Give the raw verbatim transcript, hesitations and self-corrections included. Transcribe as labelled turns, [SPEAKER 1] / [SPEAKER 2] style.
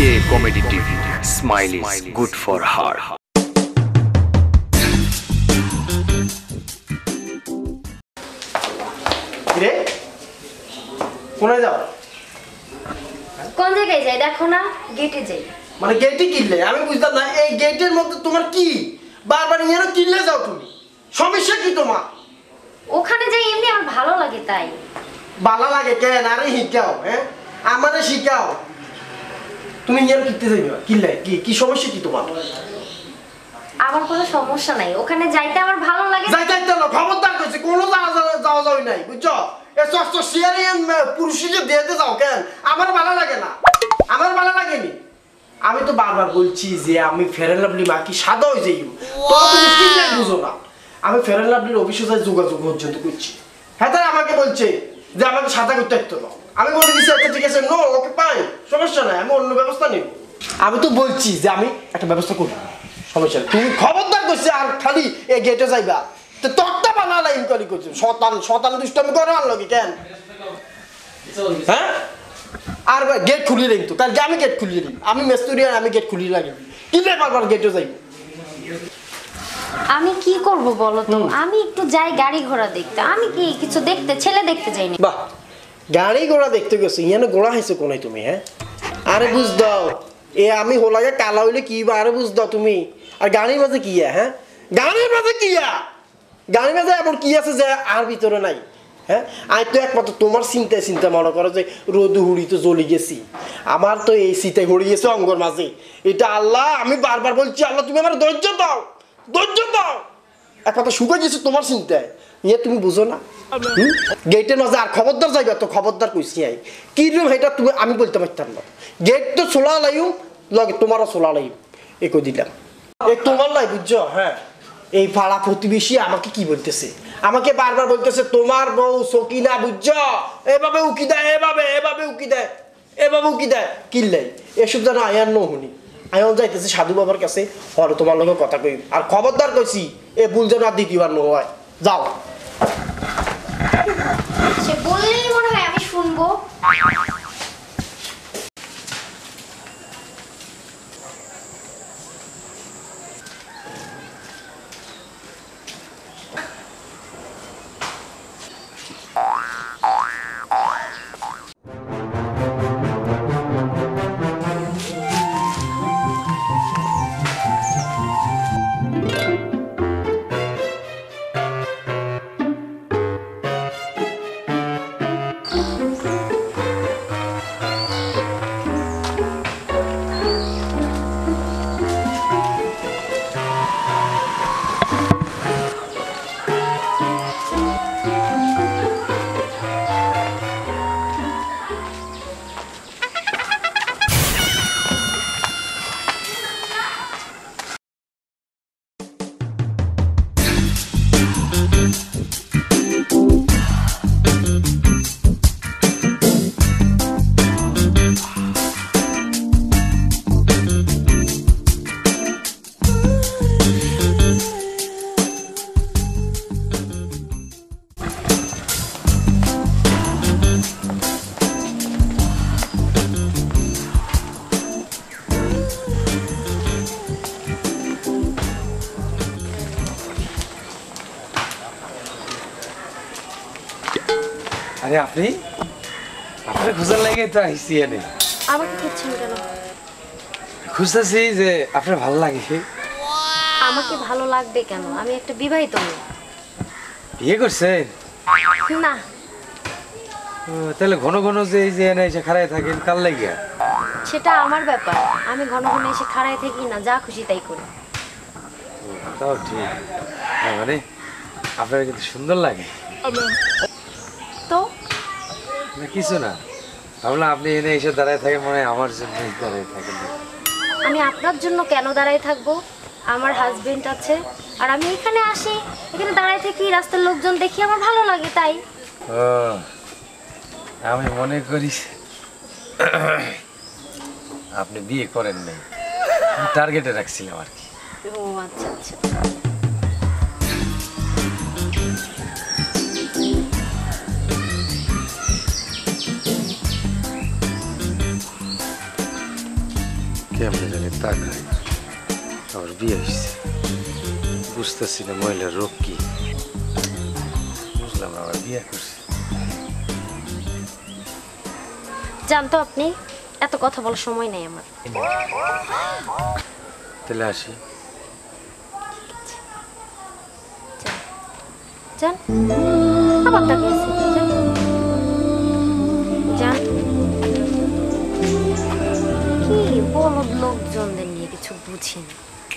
[SPEAKER 1] J Comedy T V. Smile is good for heart.
[SPEAKER 2] রে কোনে যাও?
[SPEAKER 3] কোন জায়গায় যাই দেখো না, গেটে যাই।
[SPEAKER 2] মানে গেটে কিনলে আমি বুঝতাম না, এই গেটের মধ্যে তোমার কি বারবার নিয়ে কিনলে যাও তুমি? সমস্যা কি তোমার?
[SPEAKER 3] ওখানে যাই এমনি আমার ভালো লাগে তাই।
[SPEAKER 2] ভালো লাগে কেন? আরে শিখাও, হ্যাঁ আমারে শিখাও। তুমি নিয়ে কিনতে যাইবা কিনলে কি কি সমস্যা কি তোমার?
[SPEAKER 3] আমার কোনো সমস্যা নাই, ওখানে যাইতে আমার ভালো লাগে।
[SPEAKER 2] যাই যাইতে না, খবরদার কইছি কোনো যাওয়া যাওয়া যাওয়া নাই, বুঝছো? এ সস্ত শেয়ারে পুরুষকে দিতে যাও কেন? আমার ভালো লাগে না, আমার ভালো লাগেনি। আমি তো বারবার বলছি যে আমি ফেয়ার এন্ড লাভলি মাকি সাদা হয়ে যাই, তো তুমি কিনলে বুঝো না। আমি ফেয়ার এন্ড লাভলির অফিসে যাই যোগাযোগ পর্যন্ত করছি, হ্যাঁ তাই আমাকে বলছে যে আমাকে সাদা করতে একটু দাও। আমি বলে দিচ্ছি আচ্ছা ঠিক আছে, নো ওকে পাই, সমস্যা নাই, আমি অন্য ব্যবস্থা নিব। আমি তো বলছি যে আমি একটা ব্যবস্থা করব, সমস্যা নেই। তুমি খবরদার করছে আর খালি এই গেটে যাইবা তো তক্তা বানালা ইনকোয়ারি করছো। শতান শতান দুষ্টামি করে আনলো কি কেন? হ্যাঁ আর গেট খুলিয়ে দিই তো কালকে, আমি গেট খুলিয়ে দিই, আমি মেস্তুরিয়ান, আমি গেট খুলিয়ে লাগি কিনলে বারবার গেটে যাই।
[SPEAKER 3] আমি কি করব বলো তো? আমি একটু যাই গাড়ি ঘোড়া দেখতে, আমি কি কিছু দেখতে ছেলে দেখতে যাইনি।
[SPEAKER 2] বাহ, গাড়ি ঘোড়া দেখতে গেছো? ইয়ানো ঘোড়া হয়েছে কোনায় তুমি? হ্যাঁ আরে বুঝ দাও, এ আমি হোলাগে কালা হইলে কি বা, আরে বুঝ দাও তুমি। আর গাড়ির মাঝে কি? হ্যাঁ গাড়ির মাঝে কি? গাড়ির মাঝে এমন কি আছে যে আর ভিতরে নাই? হ্যাঁ আমি তো একমাত্র তোমার চিন্তায় চিন্তা মনে করো যে রোদ হুড়ি তো জ্বলি গেছি, আমার তো এই শীতায় হড়ে গেছে অঙ্গর মাঝে। এটা আল্লাহ, আমি বারবার বলছি আল্লাহ তুমি আমার ধৈর্য দাও, ধৈর্য দাও। একমাত্র শুকে গেছি তোমার চিন্তায়, নিয়ে তুমি বুঝো না। গেটের মাঝে আর খবরদার যাইবা তো, খবরদার কইছি আই কি রকম এটা তুমি আমি বলতে পারতাম না। গেট তো চোলা লাইম লগে তোমারও চোলা লাইম, একো দিলাম এই তোমার লাই, বুঝছো? হ্যাঁ এই পাড়া প্রতিবেশী আমাকে কি বলতেছে, আমাকে বারবার বলতেছে তোমার বউ সকিনা, বুঝছো? এভাবে উকি দেয়, এভাবে এভাবে উকি দেয়, এভাবে উকি দেয় কিনলাই। এসব যেন আয়ার ন শুনি, আয়ন যাইতেছে সাধু বাবার কাছে, হরে তোমার লগে কথা কই। আর খবরদার কইছি এ ভুল যেন আর দ্বিতীয়বার ন হয়। যাও।
[SPEAKER 3] সে বললেই মনে হয় আমি শুনবো।
[SPEAKER 4] আরে আপনি আপনার খোঁজার লাগে তো আইসি এনে।
[SPEAKER 3] আমাকে খুঁজছেন কেন?
[SPEAKER 4] খুঁজতেছি যে আপনার ভালো লাগে।
[SPEAKER 3] আমাকে ভালো লাগবে কেন? আমি একটা বিবাহিত মেয়ে।
[SPEAKER 4] বিয়ে করছেন?
[SPEAKER 3] না।
[SPEAKER 4] ও, তাহলে ঘন ঘন যে এই যে এনে এসে খাড়ায় থাকেন কার লাগিয়া?
[SPEAKER 3] সেটা আমার ব্যাপার, আমি ঘন ঘন এসে খাড়ায় থাকি না, যা খুশি তাই করি।
[SPEAKER 4] তাও ঠিক, না মানে আপনার কিন্তু সুন্দর লাগে
[SPEAKER 3] তো
[SPEAKER 4] না কিছু না, ভাবলাম আপনি এনে এসে দাঁড়ায় থাকেন মনে হয় আমার জন্য দাঁড়ায় থাকেন।
[SPEAKER 3] আমি আপনার জন্য কেন দাঁড়ায় থাকবো? আমার হাজবেন্ড আছে, আর আমি এখানে আসি, এখানে দাঁড়ায় থাকি, রাস্তার লোকজন দেখি, আমার ভালো লাগে তাই।
[SPEAKER 4] ও আমি মনে করি আপনি বিয়ে করেন নাই, টার্গেটে রাখছিলাম আর কি।
[SPEAKER 3] ও আচ্ছা আচ্ছা।
[SPEAKER 4] কেমনে জানি তাকায় আবার বিয়ে হয়েছে বুঝতেছি না মহিলার রোগ কি বুঝলাম আবার বিয়ে করছে
[SPEAKER 3] জানতো আপনি এত কথা বলার সময় নেই আমার।
[SPEAKER 4] তাহলে আসি
[SPEAKER 3] যান আবার তাকে আছে যান যান কি বলদ লোকজনদের নিয়ে কিছু বুঝি না।